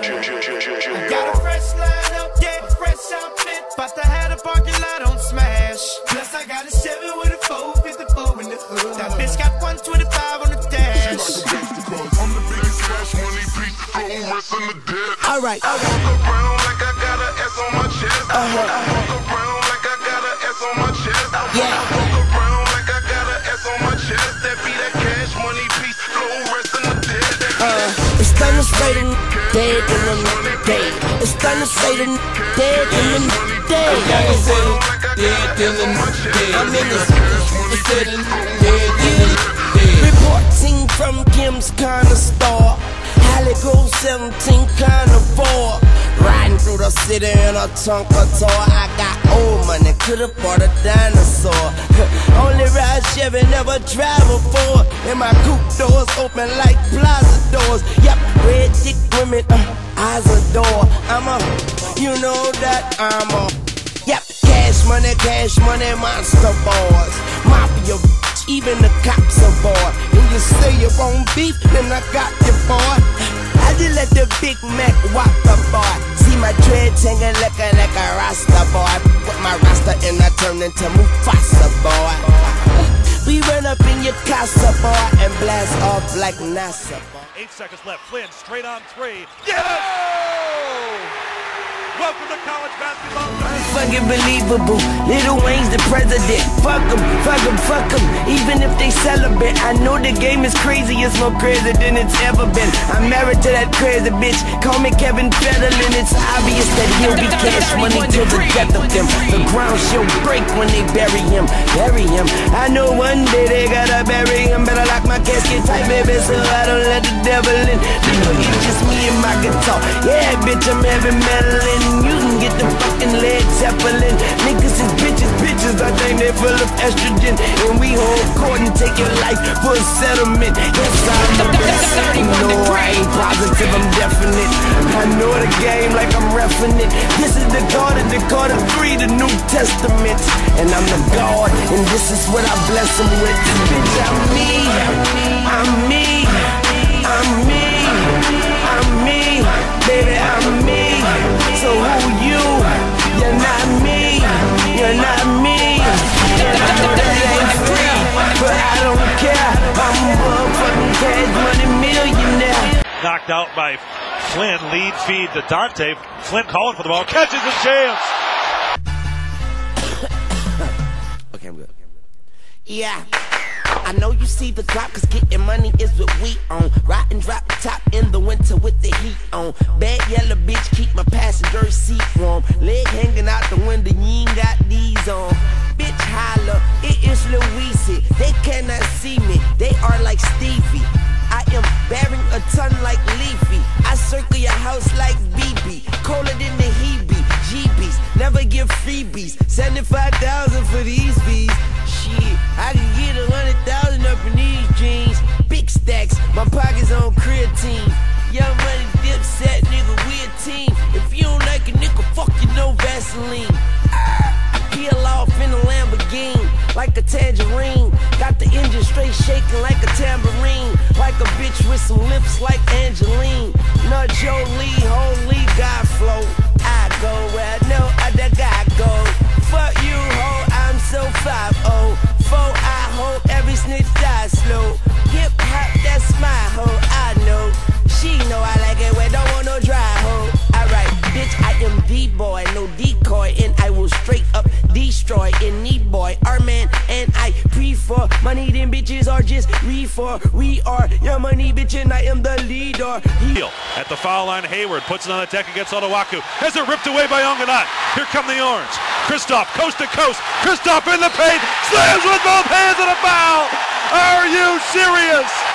Got a fresh line up, yeah, fresh outfit. But to have the parking lot on smash. Plus I got a 7 with a 454 in the hood. That bitch got 125 on the dash. I'm the biggest cash money piece, gold rest in the dead. Alright. I walk around like I got an S on my chest. I walk around like I got an S on my chest. I walk around like I got an S on my chest. That be that cash money piece, gold rest in the dead. It's time to say the dead in the day. It's time to say the dead in the day. I'm in the city. Reporting from Kim's Corner Store. Halligo 17 Carnivore. Riding through the city in a Tonka tour. I got old money, could afford a dinosaur. Only ride Chevy, never drive a Ford. And my coupe doors open like plaza doors. Yep, red dick women, eyes adore. You know that I'm a. Yep, cash money, monster boys. Mafia, even the cops are bored. When you say you won't beef, then I got you, boy. I just let the Big Mac walk the boy. See my dreads hanging like a Rasta boy. Put my Rasta and I turn into Mufasa boy. We run up in your casa boy and blast off like NASA boy. 8 seconds left. Flynn straight on 3. Yes! Welcome to college basketball. Unfucking believable. Lil Wayne's the president. Fuck him, fuck him, fuck him. Even if they celebrate, I know the game is crazy. It's more crazy than it's ever been. I'm married to that crazy bitch. Call me Kevin Federline. It's obvious that he'll be cash money till the death of them. The ground she'll break when they bury him. Bury him. I know one day they gotta bury him. Better lock my casket tight, baby, so I don't let the devil in. You know it's just me and my guitar. Yeah, bitch, I'm heavy metal in. You can get the fucking Led Zeppelin. Niggas is bitches, I think they full of estrogen. And we hold court and take your life for a settlement. Yes, I'm the best. No, I ain't positive, I'm definite. I know the game like I'm reffing it. This is the God 3, the New Testament. And I'm the God, and this is what I bless him with. Bitch, I'm me, I'm me, I'm me, I'm me, baby, I'm me. So who you? You're not me. You're not me. And I know that ain't free, but I don't care. I'm a motherfucking cash money millionaire. Knocked out by Flynn. Lead feed to Dante. Flynn calling for the ball. Catches a chance. Okay, I'm good. Yeah. I know you see the clock, cause getting money is what we on. Ride and drop top in the winter with the heat on. Bad yellow bitch, keep my passenger seat warm. Leg hanging out the window, you ain't got these on. Bitch holla, it is Louise. They cannot see me, they are like Stevie. I am bearing a ton like Leafy. I circle your house like BB. Colder than the Hebe, GBs, never give freebies. 75,000 for these bees. Shit, I can get 100,000 up in these jeans. Big stacks, my pockets on creatine. Young money dipset, nigga, we a team. If you don't like a nigga, fuck you, no Vaseline. I peel off in a Lamborghini like a tangerine. Got the engine straight shaking like a tambourine. Like a bitch with some lips like Angeline. Not Jolie, holy God flow. I go where I know other guy go. Fuck you, ho, I'm so 5-0. 4 I hope every snitch dies slow. Hip hop, that's my hoe, I know. She know I like it where don't want no dry hoe. Alright, bitch, I am the boy, no decoy, and I will straight up destroy any boy. Our man and I prefer money, them bitches are just reefer. We are your money, bitch, and I am the leader. At the foul line, Hayward puts it on the deck against Otawaku. Has it ripped away by Onganat. Here come the Orange. Kristoff, coast to coast. Kristoff in the paint. Slams with both hands and a foul. Are you serious?